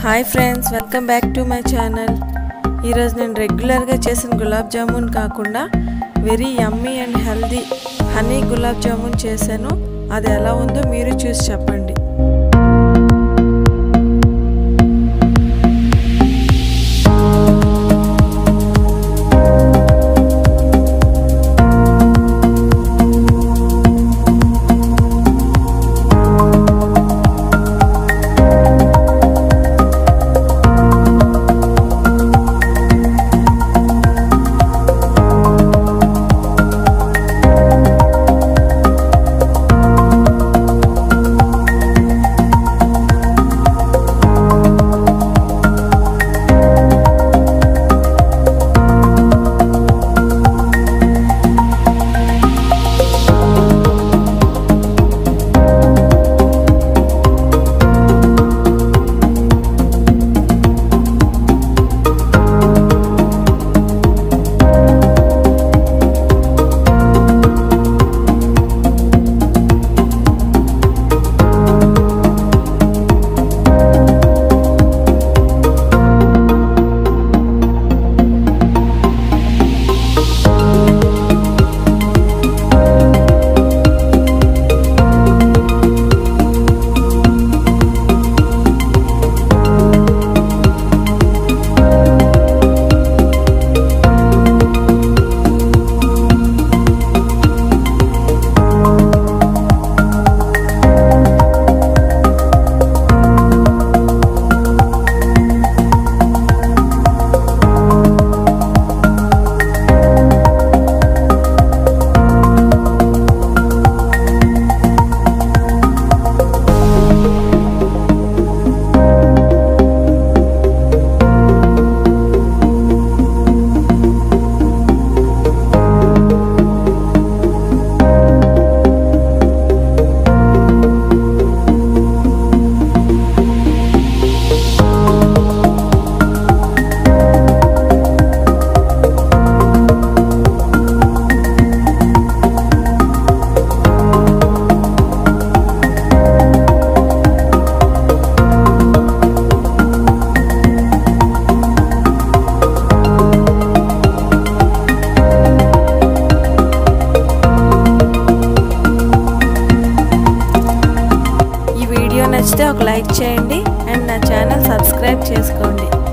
Hi friends, welcome back to my channel. ఈ రోజు నేను రెగ్యులర్ గా చేసిన గులాబ్ జామున్ కాకుండా very yummy and healthy honey gulab jamun చేశాను। అది ఎలా ఉందో మీరు చూసి చెప్పండి। నచ్చితే ఒక లైక్ చేయండి అండ్ నా ఛానల్ సబ్స్క్రైబ్ చేసుకోండి।